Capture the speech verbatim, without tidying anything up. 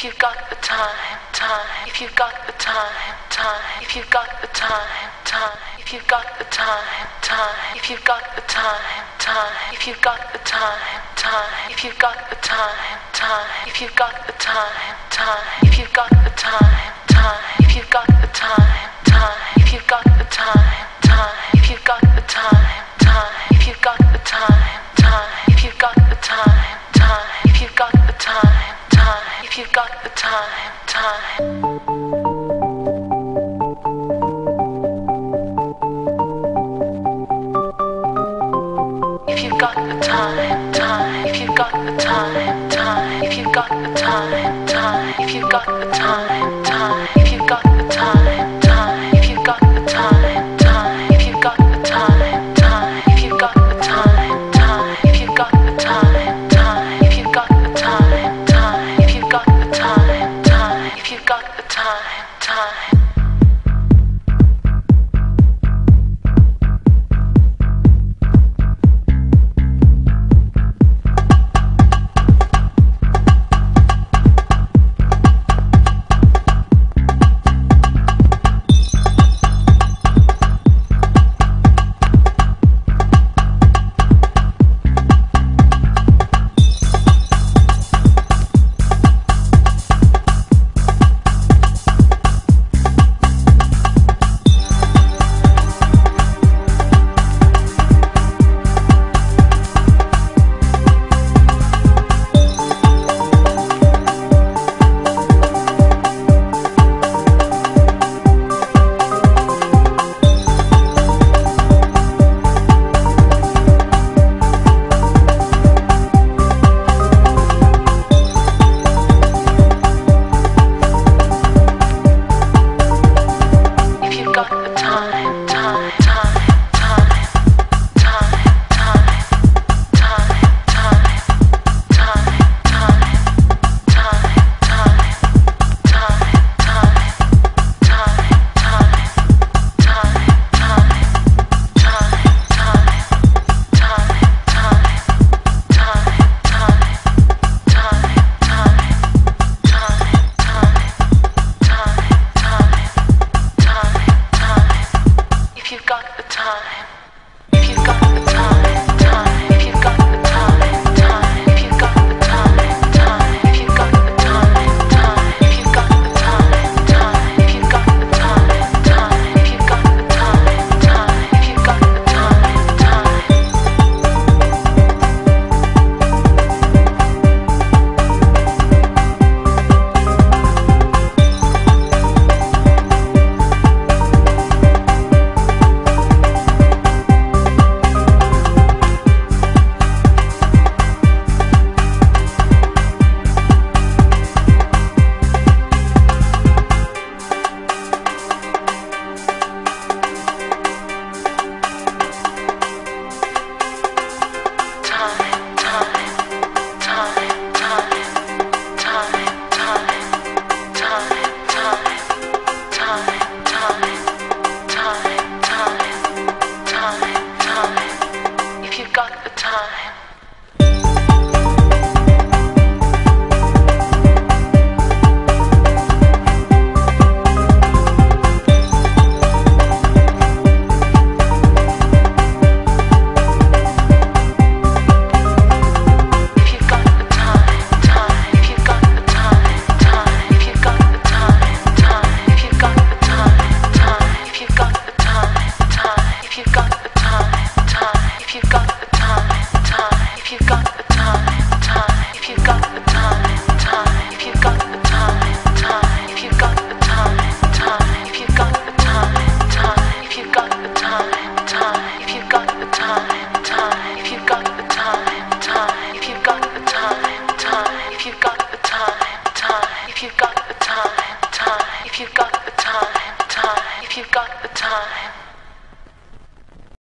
you got the time, time, if you got the time, time, if you got the time, time, if you got the time, time, if you got the time, time, if you got the time, time, if you got the time, time, if you got the time, time, if you got the time, time, if you got the time, time, if you got the time, time, if you got the time, time, if you got the time, time, if you got the time, time, if you got the time, time, if you got the time, time. If you got the time, time, if you got the time, time, if you got the time, time, if you got the time, time, if you got the time, time, if you got the time, time, if you got the time, time, if you got the time, time, if you got the time, time, if you got the time, time, if you got the time, time, if you got the time, time. If you got the time, time, if you got the time,